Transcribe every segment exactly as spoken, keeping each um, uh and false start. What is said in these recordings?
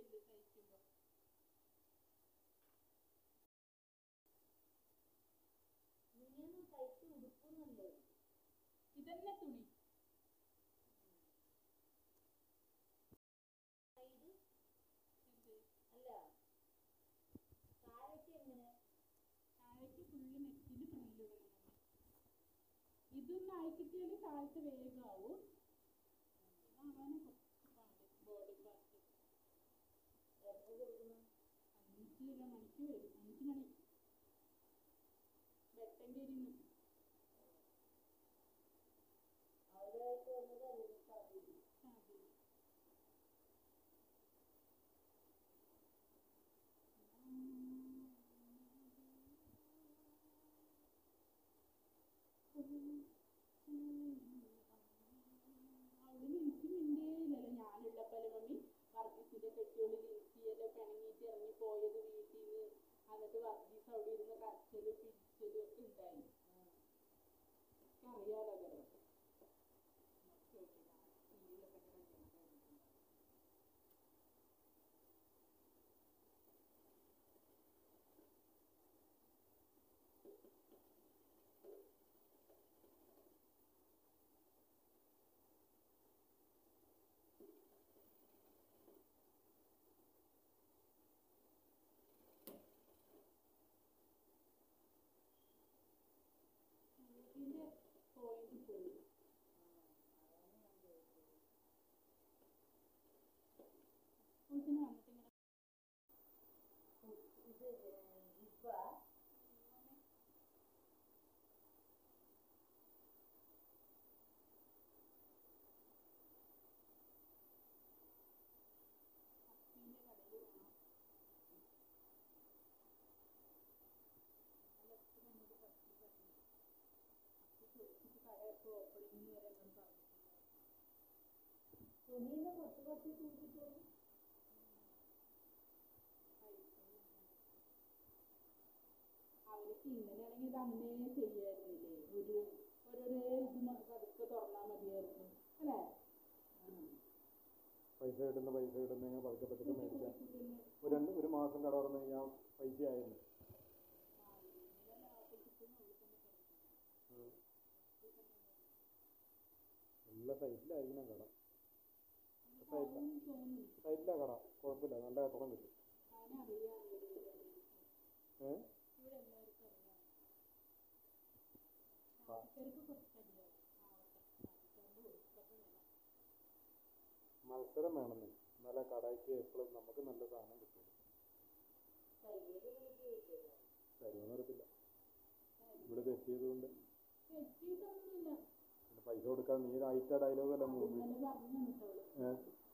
ഇതന്നെ തുണി ഇതൊന്നും ആയിക്കിട്ടിയാൽ താഴത്ത് വേഗമാവും. ഇതാവാൻ കുറച്ച് പാട്. ബോഡി പാർട്ട് അഞ്ചര മണിക്ക് വരും. അഞ്ച് മണി വെട്ടേണ്ടിയിരുന്നു. അവിടെ എനിക്ക് മിണ്ടിയില്ലല്ലോ ഞാനുള്ളപ്പോ മമ്മി വർഗീസിന്റെ കെട്ടിയോളി ലിൻസിയല്ലോ പിണങ്ങിയിട്ട് ഇറങ്ങി പോയത് വീട്ടിൽ നിന്ന്. എന്നിട്ട് വർഗീസ് അവിടെ ഇരുന്ന് കരച്ചലും പിടിച്ചലും ഒക്കെ ഉണ്ടായി. അറിയാലോ അതല്ലോ. ഇതിന്റെ പോയിന്റ് പോയി. ഇതിന് വന്നിട്ട് ഇങ്ങനെ അപ്പീന്റെ കടയിൽ വേണം. അതൊക്കെ എന്നോട് പറ്റി പറഞ്ഞു. അപ്പൊ ചോദിച്ചിട്ട് കട എപ്പോൾ ഓപ്പണിംഗ് വരെ എന്നോട് പറഞ്ഞിട്ടുണ്ടാവും. തുണിന്ന് കുറച്ച് കുറച്ച് തൂക്കിട്ടോളൂ. അവർക്ക് ഇങ്ങനെയാണെങ്കിൽ ഇത് അന്നേ ചെയ്യായിരുന്നില്ലേ? ഒരു ഓരോരോ ഇത് പതുക്കെ തുറന്നാൽ മതിയായിരുന്നു അല്ലേ? പൈസ കിട്ടുന്ന പൈസ കിട്ടുന്ന ഇങ്ങനെ പതുക്കെ പതുക്കെ മേടിച്ചാൽ ഒരു രണ്ട് ഒരു മാസം കട തുറന്നു കഴിഞ്ഞാൽ പൈസ ആയിരുന്നു. നല്ല സൈറ്റിലായിരിക്കണം കട. സൈറ്റിലാ കട, കുഴപ്പമില്ല, നല്ല കച്ചവടം കിട്ടും. ഏഹ് മത്സരം വേണമെന്ന്, എന്നാലേ കടയ്ക്ക് എപ്പോഴും നമുക്ക് നല്ല സാധനം കിട്ടും. തരുമെന്ന് അറിയത്തില്ല, ഇവിടെ തെറ്റിയത് കൊണ്ട്. പൈസ കൊടുക്കാൻ നീ അയച്ച ഡയലോഗ് അല്ല മൂവി. ഏഹ്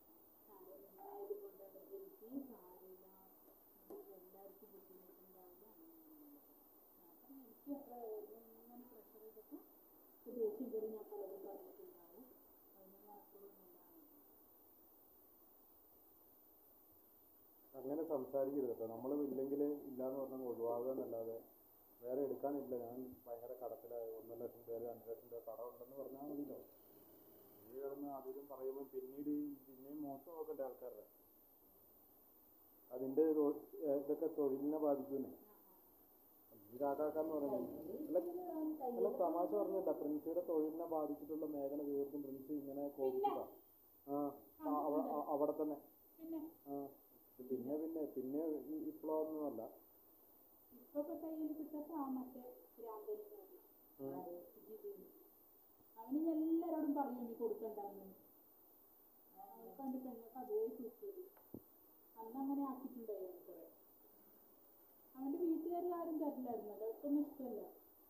അങ്ങനെ സംസാരിക്കരുത് കേട്ടോ. നമ്മൾ ഇല്ലെങ്കിൽ ഇല്ലയെന്ന് പറഞ്ഞാൽ ഒഴിവാകുക എന്നല്ലാതെ വേറെ എടുക്കാനില്ല. ഞാൻ ഭയങ്കര കടത്തിലായി, ഒന്നര ലക്ഷം രൂപ രണ്ട് ലക്ഷം രൂപ കട ഉണ്ടെന്ന് പറഞ്ഞാൽ മതിയല്ലോ. ഈ കിടന്ന് അധികം പറയുമ്പോൾ പിന്നീട് പിന്നെയും മോശം നോക്കണ്ടേ ആൾക്കാരുടെ. അതിൻ്റെ ഇതൊക്കെ തൊഴിലിനെ ബാധിക്കുന്നേ. ഈ കാക്കാക്കാന്ന് പറയുന്നത് അല്ല അല്ല തമാശ പറഞ്ഞല്ല, പ്രിൻസിയുടെ തൊഴിലിനെ ബാധിച്ചിട്ടുള്ള മേഖല തീർത്തും പ്രിൻസി ഇങ്ങനെ കോപിച്ചതാ. ആ അവിടെ തന്നെ. ആ പിന്നെ പിന്നെ പിന്നെ ഇപ്പോഴൊന്നുമല്ല. അവന് എല്ലാരോടും പറയും നീ കൊടുക്കണ്ടെന്ന്. അവനൊക്കെ അവൻ്റെ പെണ്ണൊക്കെ അതേ സൂക്ഷിച്ചു. അന്ന് അങ്ങനെ ആക്കിയിട്ടുണ്ടായിരുന്നു കുറെ. അവന്റെ വീട്ടുകാർ ആരും തരില്ലായിരുന്നു, അവർക്കൊന്നും ഇഷ്ടമല്ല.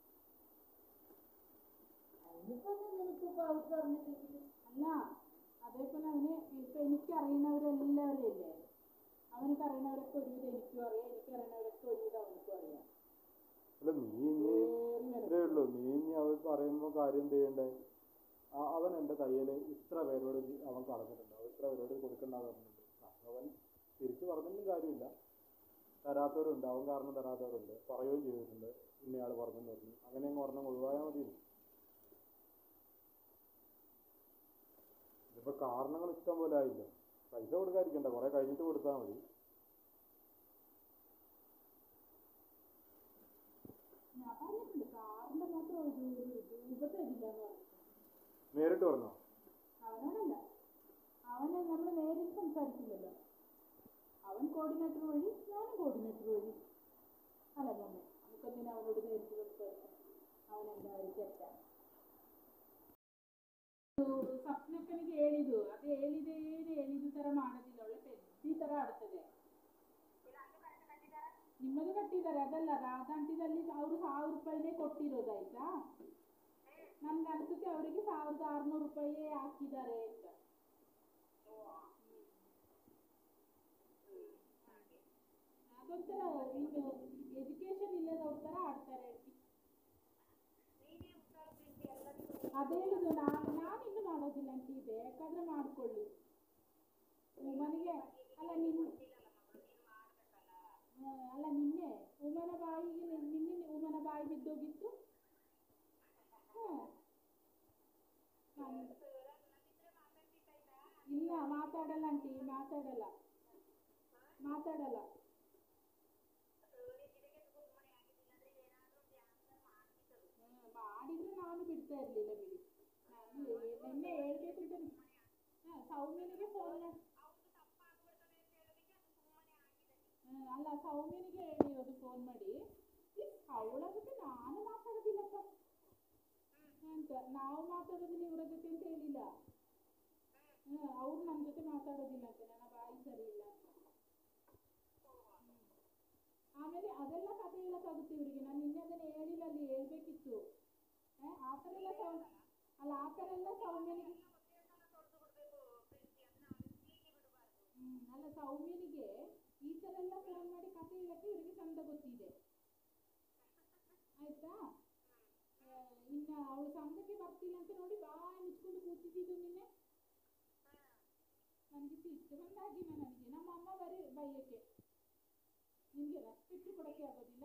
അല്ല അതേപോലെ അവന് ഇപ്പൊ എനിക്കറിയുന്നവരെല്ലാവരും ഇല്ലേ, അവനക്ക് അറിയുന്നവരൊക്കെ ഒരുവിധം എനിക്കും അറിയാം, എനിക്ക് അറിയുന്നവരൊക്കെ ഒരുവിധം അവനക്കും അറിയാം. അല്ല നീ ഇനി ഇത്രേ ഉള്ളൂ, നീ ഇനി അവർ പറയുമ്പോൾ കാര്യം ചെയ്യണ്ടേ? അവൻ എൻ്റെ കയ്യിൽ ഇത്ര പേരോട് അവൻ പറഞ്ഞിട്ടുണ്ട്, അവൻ ഇത്ര പേരോട് കൊടുക്കണ്ടെന്ന് പറഞ്ഞിട്ടുണ്ട്. അവൻ തിരിച്ചു പറഞ്ഞൊന്നും കാര്യമില്ല. തരാത്തവരുണ്ട്, അവൻ കാരണം തരാത്തവരുണ്ട്, പറയുകയും ചെയ്തിട്ടുണ്ട് ഇന്നയാൾ പറഞ്ഞെന്ന് പറഞ്ഞു. അങ്ങനെ അങ്ങ് പറഞ്ഞാൽ ഒഴിവായാൽ മതി. ഇതിപ്പോൾ കാരണങ്ങൾ ഇഷ്ടം പോലെ ആയില്ല. പൈസ കൊടുക്കാതിരിക്കണ്ട, കുറെ കഴിഞ്ഞിട്ട് കൊടുത്താൽ മതി. ഞാൻ പറഞ്ഞിട്ടുണ്ട് കാറിന്റെ മാത്രം ഒരു രൂപ തരില്ല എന്ന് പറഞ്ഞു. നേരിട്ട് പറഞ്ഞോ? അവനോടല്ല, അവന് നമ്മൾ നേരിട്ട് സംസാരിക്കില്ലല്ലോ. അവൻ കോർഡിനേറ്റർ വഴി, ഞാനും കോർഡിനേറ്റർ വഴി. അല്ല മമ്മി, നമുക്കെന്തിനാ അവനോട് നേരിട്ട് സംസാരിക്കാം? അവൻ എന്തായാലും തെറ്റാണ്. ಸ್ವಪ್ನಕ್ಕನಿಗೆ ಹೇಳಿದ್ದು ಅದು ಹೇಳಿದೇನೆ ಹೇಳಿದ ತರ ಮಾಡೋದಿಲ್ಲ, ಒಳ್ಳೆ ಪೆದ್ದಿ ತರ ಆಡ್ತದೆ. ನಿಮ್ಮದು ಕಟ್ಟಿದ್ದಾರೆ ಅದಲ್ಲ, ರಾಧಾಂಟಿದಲ್ಲಿ ಅವರು ಸಾವಿರ ರೂಪಾಯಿನೇ ಕೊಟ್ಟಿರೋದು ಆಯ್ತಾ. ನನ್ಗೆ ಅನ್ಸುತ್ತೆ ಅವರಿಗೆ ಸಾವಿರದ ಆರ್ನೂರು ರೂಪಾಯಿ ಹಾಕಿದ್ದಾರೆ ಅಂತ. ಅದೊಂಥರ ಇನ್ನು ಎಜುಕೇಶನ್ ಇಲ್ಲದವ್ರ ತರ ಆಡ್ತಾರೆ. ಅದೇ ಹೇಳಿದ್ದು ನಾನು ನಾನು ಇನ್ನು ಮಾಡೋದಿಲ್ಲ ಅಂತ, ಬೇಕಾದ್ರೆ ಮಾಡ್ಕೊಳ್ಳಿ. ಉಮನಿಗೆ ಅಲ್ಲ ನಿನ್ನ ಅಲ್ಲ ನಿನ್ನೆ ಉಮನ ಬಾಯಿಗೆ ನಿನ್ನೆ ಉಮನ ಬಾಯಿ ಬಿದ್ದೋಗಿತ್ತು. ಇಲ್ಲ ಮಾತಾಡಲ್ಲ ಆಂಟಿ, ಮಾತಾಡಲ್ಲ ಮಾತಾಡಲ್ಲ ಮಾಡಿದ್ರೆ ನಾನು ಬಿಡ್ತಾ ಇರ್ಲಿಲ್ಲ ಬಿಡಿ. ನಾನು ನಿನ್ನೆ ಹೇಳ್ಬೇಕಿತ್ತು. ಹಾಂ ಸೌಮ್ಯನಿಗೆ ಫೋನ್ ಅಲ್ಲ ಸೌಮ್ಯನಿಗೆ ಹೇಳಿರೋದು ಫೋನ್ ಮಾಡಿ, ಅವಳ ಜೊತೆ ನಾನು ಮಾತಾಡೋದಿಲ್ಲಪ್ಪ ಅಂತ. ನಾವು ಮಾತಾಡೋದಿಲ್ಲ ಇವರ ಜೊತೆ ಅಂತ ಹೇಳಿಲ್ಲ. ಹ್ಞೂ ಅವ್ರು ನನ್ನ ಜೊತೆ ಮಾತಾಡೋದಿಲ್ಲ ಅಂತ, ನನ್ನ ಬಾಯಿ ಸರಿ ಇಲ್ಲ ಅಂತ. ಆಮೇಲೆ ಅದೆಲ್ಲ ಕಥೆ ಹೇಳೋಕ್ಕಾಗುತ್ತೆ ಇವರಿಗೆ. ನಾನು ನಿನ್ನೆ ಅದನ್ನು ಹೇಳಿಲ್ಲ, ಅಲ್ಲಿ ಹೇಳ್ಬೇಕಿತ್ತು. ಆ ಥರ ಎಲ್ಲ ಸೌ ಅಲ್ಲ ಆ ಥರ ಎಲ್ಲ ಸೌಮ್ಯನಿಗೆ ಹ್ಞೂ ಅಲ್ಲ ಸೌಮ್ಯನಿಗೆ ಈ ಥರ ಎಲ್ಲ ಫೋನ್ ಮಾಡಿ ಕಥೆ ಹೇಳೋಕ್ಕೆ ಇವರಿಗೆ ಚಂದ ಗೊತ್ತಿದೆ ಆಯಿತಾ. ಇನ್ನು ಅವಳು ಸಂಘಕ್ಕೆ ಬರ್ತಿಲ್ಲ ಅಂತ ನೋಡಿ ಬಾಯಿ ಮುಚ್ಕೊಂಡು ಕೂತಿದ್ದು ನಿನ್ನೆ. ನನಗೆ ಸಿಟ್ಟು ಬಂದಾಗಿನ ನನಗೆ ನಮ್ಮ ಅಮ್ಮ ಬರೀ ಬೈಯಕ್ಕೆ, ನಿಮಗೆ ರೆಸ್ಪೆಕ್ಟ್ ಕೊಡೋಕ್ಕೆ ಆಗೋದಿಲ್ಲ.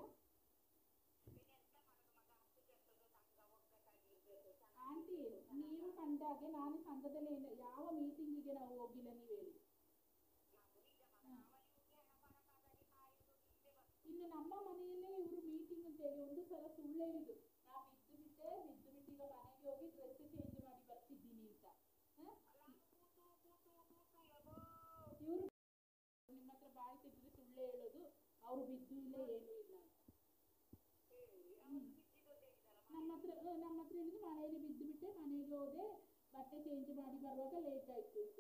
ಆಂಟಿ ನೀವು ಕಂಡಾಗೆ ನಾನು ಸಂಘದಲ್ಲಿ ಏನು ಯಾವ ಮೀಟಿಂಗಿಗೆ ನಾವು ಹೋಗಿಲ್ಲ, ನೀವು ಹೇಳಿ. ಇನ್ನು ನಮ್ಮ ಮನೆಯಲ್ಲೇ ಇವರು ಮೀಟಿಂಗ್ ಅಂತ ಹೇಳಿ ಒಂದು ಸಲ ಸುಳ್ಳು ಹೇಳಿದ್ದು, ನಾ ಬಿದ್ದು ಬಿಟ್ಟೆ ಬಿದ್ದು ಬಿಟ್ಟೀಗ ಮನೆಗೆ ಹೋಗಿ ಡ್ರೆಸ್ ಚೇಂಜ್ ಮಾಡಿ ಬರ್ತಿದ್ದೀನಿ ಅಂತ. ಇವರು ನಿಮ್ಮ ಹತ್ರ ಬಾಯಿ ತೆಗೆದ್ರೆ ಸುಳ್ಳು ಹೇಳೋದು, ಅವರು ಬಿದ್ದು ಇಲ್ಲ ಏನೂ ಇಲ್ಲ ಅಂತ. ನಮ್ಮ ಹತ್ರ ನಮ್ಮ ಹತ್ರ ಹೇಳಿದ್ರು ಮಳೆಯಲ್ಲಿ ಬಿದ್ದು ಬಿಟ್ಟೆ, ಮನೆಗೆ ಹೋದೆ, ಬಟ್ಟೆ ಚೇಂಜ್ ಮಾಡಿ ಬರುವಾಗ ಲೇಟ್ ಆಯಿತು ಅಂತ.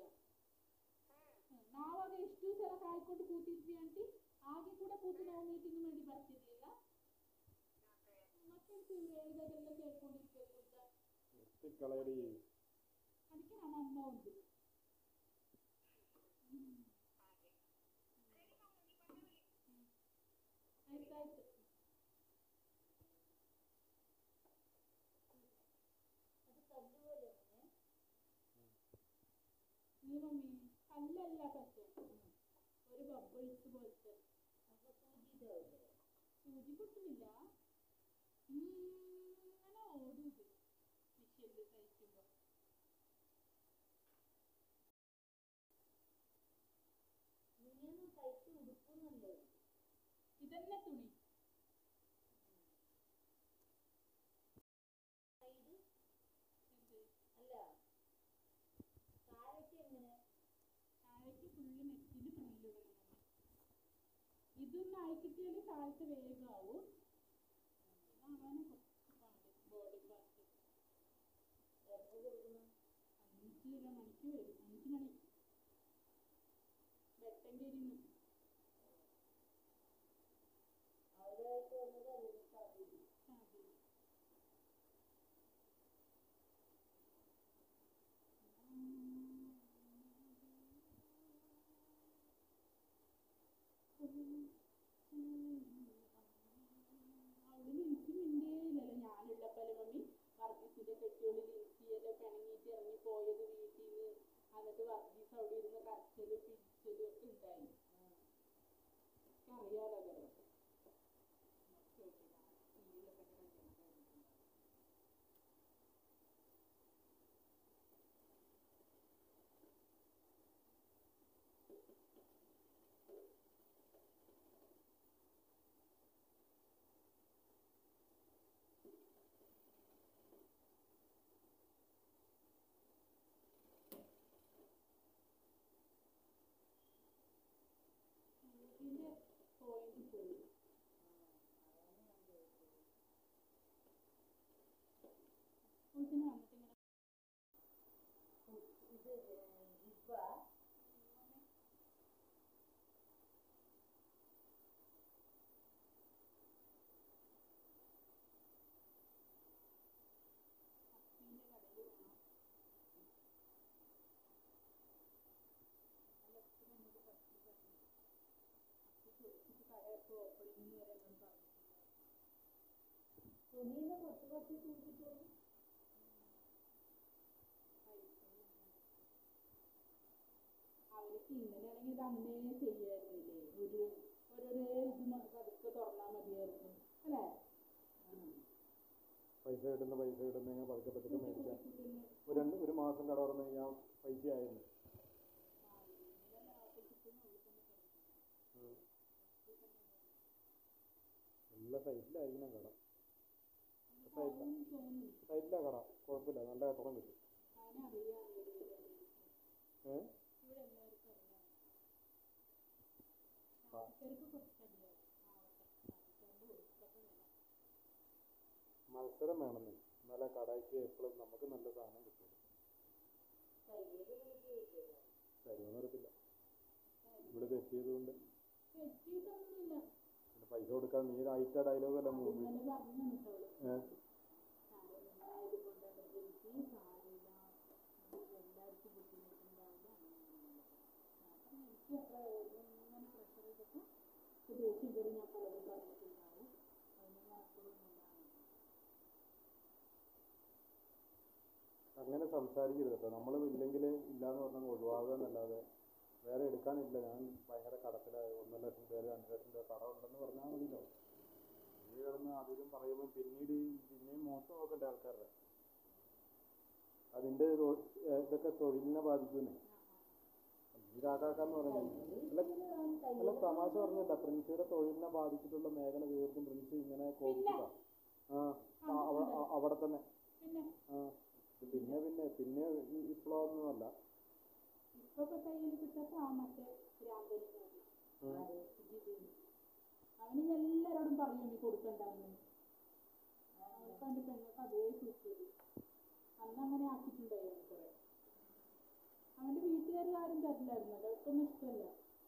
ನಾವಾಗ ಎಷ್ಟು ಸಲ ಕಾಯ್ಕೊಂಡು ಕೂತಿದ್ವಿ ಆಂಟಿ, ಹಾಗೆ ಕೂಡ ಕೂತು ನಾವು ಮೀಟಿಂಗ್ ಮಾಡಿ ಬರ್ತಿರ್ಲಿಲ್ಲ. ಮತ್ತೆ ಇವ್ರು ಹೇಳಿದಾಗೆಲ್ಲ ಕೇಳ್ಕೊಂಡಿರ್ಬೇಕು ಅಂತ. ಅದಕ್ಕೆ ನಮ್ಮ ಅಮ್ಮ ಒಂದು ಆಯ್ತಾಯ್ತು. नहीं मम्मी अल्लाह अल्लाह करते ഒരു ബബിൾസ് പോലത്തെ സൂചി പൊട്ടുന്നില്ല, ഇങ്ങനെ ഓടുത് മിഷ്യല് തയ്ക്കുമ്പോ. തയ്ച്ച് ഉടുക്കുന്നല്ലേ ഇതന്നെ തുണി. അല്ല താഴേക്ക് എങ്ങനെ, താഴേക്ക് ഫുള്ള് നെറ്റിന് ഫ്രില്ലിടണം. ഇതൊന്നും ആയിക്കിട്ടിയാൽ താഴത്തെ വേഗമാവും. ഇതാണ് കുറച്ച് പാട്. ബോഡി പാർട്ട് അഞ്ചര മണിക്ക് വരും, അഞ്ച് മണി വെട്ടങ്കേരിന്ന്. അവരായിട്ട് വന്നത് അല്ലെങ്കിൽ സാധ്യത സാധ്യത അവള് ലിൻസി മിണ്ടേ ഇല്ലല്ലോ ഞാനുള്ളപ്പോലെ മമ്മി. വർഗീസിന്റെ കെട്ടിയോളി ലിൻസിയെല്ലാം പിണങ്ങിയിട്ട് ഇറങ്ങി പോയത് വീട്ടിൽ നിന്ന്. എന്നിട്ട് വർഗീസ് അവിടെ ഇരുന്ന് കരച്ചലും പിടിച്ചലും ഒക്കെ ഉണ്ടായി. അറിയാലോ അതൊക്കെ. പോയിന്റ് പോയി. സ്കൂൾസിന് വന്നിട്ട് ഇങ്ങനെ അപ്പീൻ്റെ കടയിൽ പോകണം. അതൊക്കെ നമുക്ക് പറ്റി പറ്റി അപ്പി ചോദിച്ചിട്ട് കടയൊക്കെ ഓപ്പണിങ് വരെ എന്നോട് പറഞ്ഞിട്ടുണ്ട്. തുണിയിൽ കുറച്ച് കുറച്ച് തൂക്കിട്ടോളൂ. അവർക്ക് ഇങ്ങനെയാണെങ്കിൽ ഇത് അന്നേ ചെയ്യായിരുന്നില്ലേ? ഒരു ഓരോരോ ഇത് പതുക്കെ തുറന്നാൽ മതിയായിരുന്നു അല്ലേ? പൈസ കിട്ടുന്ന പൈസ കിട്ടുന്ന ഇങ്ങനെ പതുക്കെ പതുക്കെ മേടിച്ചാൽ ഒരു രണ്ട് ഒരു മാസം കട തുറന്നു കഴിഞ്ഞാൽ പൈസ ആയിരുന്നു. നല്ല സൈറ്റിലായിരിക്കണം കട. സൈറ്റിലാ കട, കുഴപ്പമില്ല, നല്ല കച്ചവടം കിട്ടും. ഏ മത്സരം വേണമെന്ന്, എന്നാലേ കടയ്ക്ക് എപ്പോഴും നമുക്ക് നല്ല സാധനം കിട്ടും. തരുമെന്ന് അറിയത്തില്ല, ഇവിടെ തെറ്റിയത് കൊണ്ട്. പിന്നെ പൈസ കൊടുക്കാൻ നീ അയച്ച ഡയലോഗ് അല്ല മൂവി. ഏഹ് അങ്ങനെ സംസാരിക്കരുത് കേട്ടോ. നമ്മൾ ഇല്ലെങ്കിൽ ഇല്ലാന്ന് പറഞ്ഞാൽ ഒഴിവാകുക എന്നല്ലാതെ വേറെ എടുക്കാനില്ല. ഞാൻ ഭയങ്കര കടത്തിലായി, ഒന്നര ലക്ഷം രൂപ രണ്ട് ലക്ഷം രൂപ കട ഉണ്ടെന്ന് പറഞ്ഞാൽ മതിയല്ലോ. ഈ കിടന്ന് അധികം പറയുമ്പോൾ പിന്നീട് പിന്നെയും മോശം നോക്കണ്ടേ ആൾക്കാരുടെ. അതിൻ്റെ ഇതൊക്കെ തൊഴിലിനെ ബാധിക്കുന്നേ. ഈ കാക്കാക്കാന്ന് പറയുന്നത് അല്ല അല്ല തമാശ പറഞ്ഞല്ല, പ്രിൻസിയുടെ തൊഴിലിനെ ബാധിച്ചിട്ടുള്ള മേഖല തീർത്തും പ്രിൻസി ഇങ്ങനെ കോപിക്കുക. ആ അവിടെ തന്നെ. ആ പിന്നെ പിന്നെ പിന്നെ ഇപ്പോഴൊന്നുമല്ല. അവന് എല്ലാരോടും പറയും നീ കൊടുക്കണ്ടെന്ന്. അവൾക്ക് അവൻ്റെ പെങ്ങൾക്ക് അതേ സൂക്ഷിച്ചു. അന്ന് അങ്ങനെ ആക്കിയിട്ടുണ്ടായിരുന്നു കുറെ. അവന്റെ വീട്ടുകാർ ആരും തരില്ലായിരുന്നു, അവർക്കൊന്നും ഇഷ്ടമല്ല.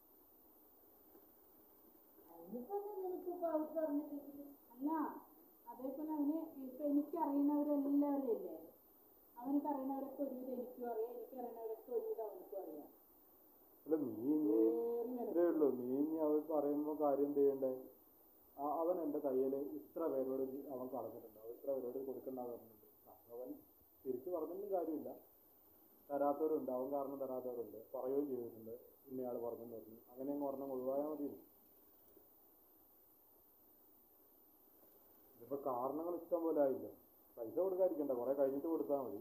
അല്ല അതേപോലെ അവന് ഇപ്പൊ എനിക്കറിയുന്നവരെല്ലാവരും ഇല്ലേ, അവനക്ക് അറിയുന്നവരൊക്കെ ഒരുവിധം എനിക്കും അറിയാം, എനിക്ക് അറിയുന്നവരൊക്കെ ഒരുവിധം അവനക്കും അറിയാം. അല്ല നീ ഇനി ഇത്രേ ഉള്ളൂ, നീ ഇനി അവർ പറയുമ്പോൾ കാര്യം ചെയ്യണ്ടേ? അവൻ എൻ്റെ തയ്യൽ ഇത്ര പേരോട് അവൻ കളഞ്ഞിട്ടുണ്ട്, അവൻ ഇത്ര പേരോട് കൊടുക്കണ്ടെന്ന് പറഞ്ഞിട്ടുണ്ട്. അവൻ തിരിച്ചു പറഞ്ഞൊന്നും കാര്യമില്ല. തരാത്തവരുണ്ട്, അവൻ കാരണം തരാത്തവരുണ്ട്, പറയുകയും ചെയ്തിട്ടുണ്ട്. ഇന്നയാൾ പറഞ്ഞെന്ന് പറഞ്ഞു, അങ്ങനെ അങ്ങ് പറഞ്ഞാൽ ഒഴിവായാൽ മതി. ഇതിപ്പോൾ കാരണങ്ങൾ ഇഷ്ടം പോലെ ആയില്ല. പൈസ കൊടുക്കാതിരിക്കണ്ട, കുറെ കഴിഞ്ഞിട്ട് കൊടുത്താൽ മതി.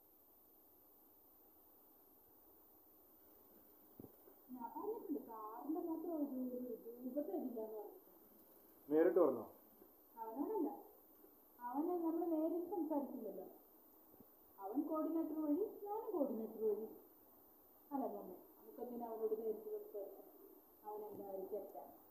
നേരിട്ട് പറഞ്ഞോ? അവനോടല്ല, അവനെ നമ്മൾ നേരിട്ട് സംസാരിക്കില്ലല്ലോ. അവൻ കോർഡിനേറ്റർ വഴി, ഞാനും കോർഡിനേറ്റർ വഴി. അല്ല മമ്മേ, നമുക്കെന്തിനാ അവനോട് നേരിട്ട് സംസാരിക്കാം? അവൻ എന്തായാലും തെറ്റാണ്.